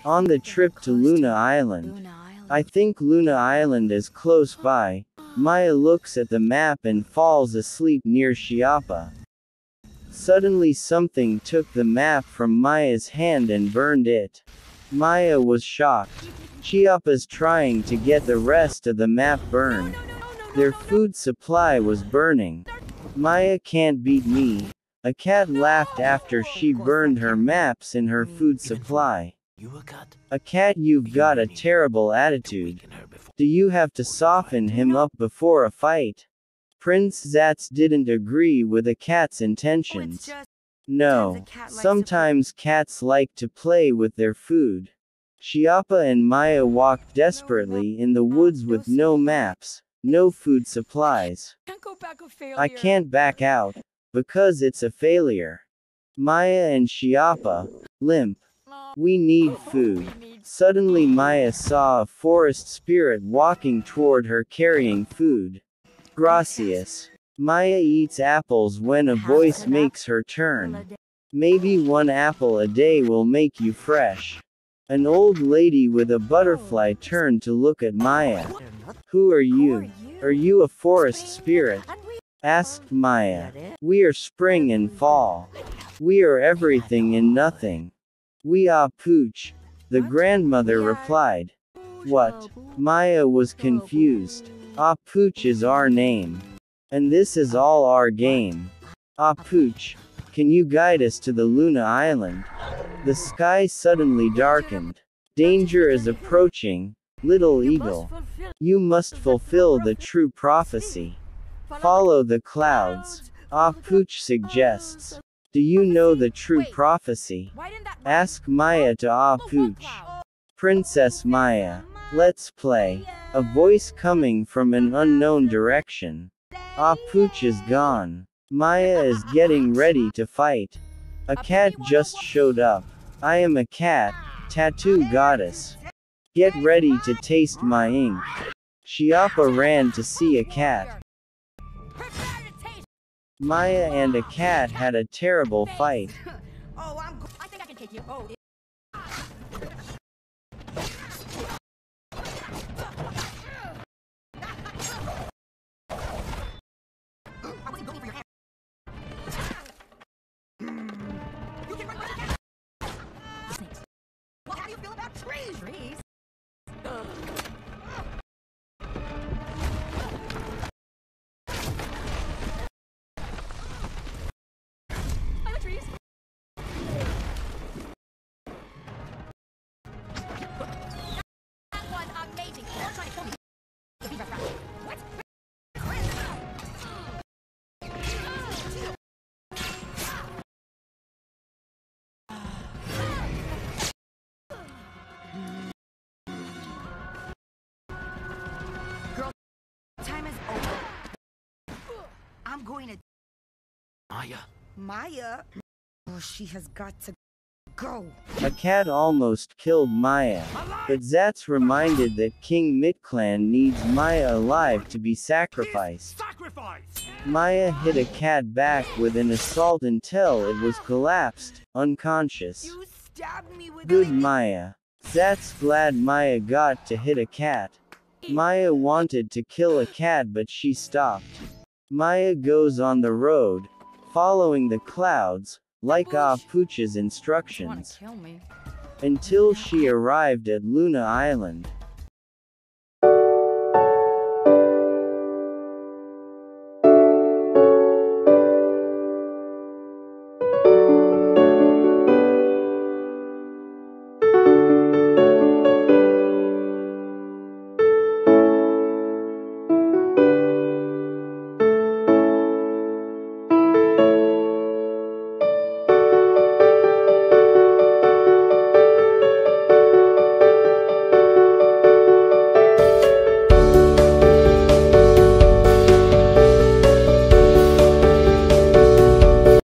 On the trip to Luna Island. I think Luna Island is close by. Maya looks at the map and falls asleep near Chiapa. Suddenly something took the map from Maya's hand and burned it. Maya was shocked. Chiapa's trying to get the rest of the map burned. Their food supply was burning. Maya can't beat me. A cat laughed after she burned her maps in her food supply. A cat, you've got a terrible attitude. Do you have to soften him up before a fight? Prince Zatz didn't agree with a cat's intentions. No, sometimes cats like to play with their food. Chiapa and Maya walked desperately in the woods with no maps, no food supplies. I can't back out, because it's a failure. Maya and Chiapa, limp. We need food. Suddenly Maya saw a forest spirit walking toward her carrying food. Gracias. Maya eats apples when a voice makes her turn. Maybe one apple a day will make you fresh. An old lady with a butterfly turned to look at Maya. Who are you? Are you a forest spirit? Asked Maya. We are spring and fall. We are everything and nothing. We are Pooch, the grandmother replied. What? Maya was confused. Ah, Pooch is our name. And this is all our game. Ah, Pooch, can you guide us to the Luna Island? The sky suddenly darkened. Danger is approaching, little eagle. You must fulfill the true prophecy. Follow the clouds. Ah, Pooch suggests. Do you know the true prophecy? Ask Maya to Ah Pooch. Princess Maya. Let's play. A voice coming from an unknown direction. Ah Pooch is gone. Maya is getting ready to fight. A cat just showed up. I am a cat, tattoo goddess. Get ready to taste my ink. Chiapa ran to see a cat. Maya and a cat had a terrible fight. I think I can take you. I wasn't going for your hand. You can run with the cat. Well, how do you feel about trees? Trees? I like trees. That was amazing. You're trying to kill me. What? Girl, time is over. I'm going to... Maya. Maya? Oh, she has got to go. A cat almost killed Maya, but Zatz reminded that King Mitclan needs Maya alive to be sacrificed. Maya hit a cat back with an assault until it was collapsed, unconscious. You stabbed me with Good Maya. Zatz glad Maya got to hit a cat. Maya wanted to kill a cat but she stopped. Maya goes on the road, following the clouds, like Ah Pooch's instructions, until she arrived at Luna Island.